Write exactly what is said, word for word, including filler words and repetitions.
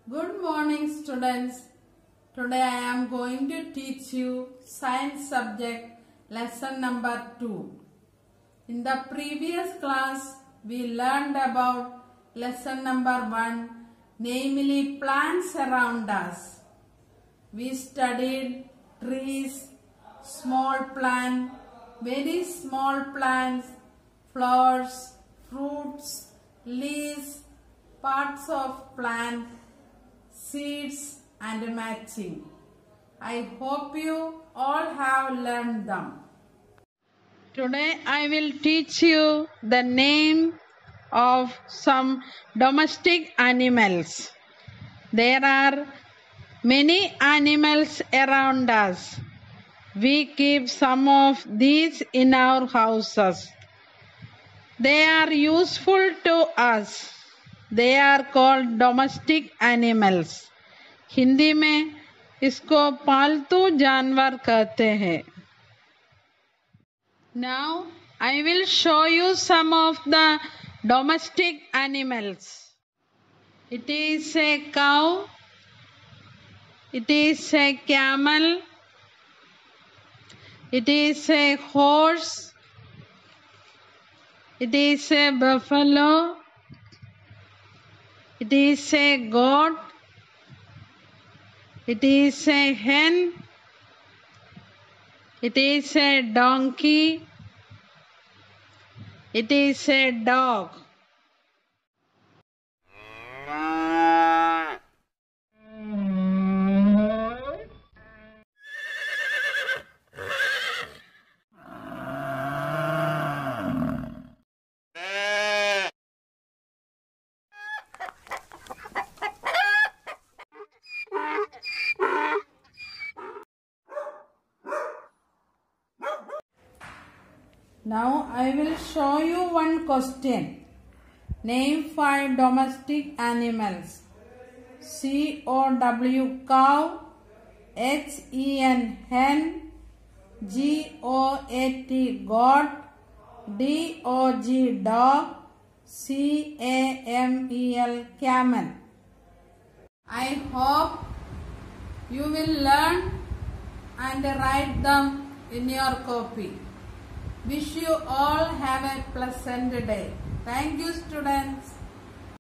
Good morning, students. Today I am going to teach you science subject lesson number two. In the previous class we learned about lesson number one, namely plants around us. We studied trees, small plant, very small plants, flowers, fruits, leaves, parts of plant, seeds and matching. I hope you all have learned them. Today I will teach you the name of some domestic animals. There are many animals around us. We keep some of these in our houses. They are useful to us. They are called domestic animals. Hindi में इसको पालतू जानवर कहते हैं. Now I will show you some of the domestic animals. It is a cow. It is a camel. It is a horse. It is a buffalo. It is a goat. It is a hen. It is a donkey. It is a dog. Now I will show you one question. Name five domestic animals. C O W cow, H E N hen, G O A T goat, D O G dog, C A M E L camel. I hope you will learn and write them in your copy. Wish you all have a pleasant day. Thank you, students.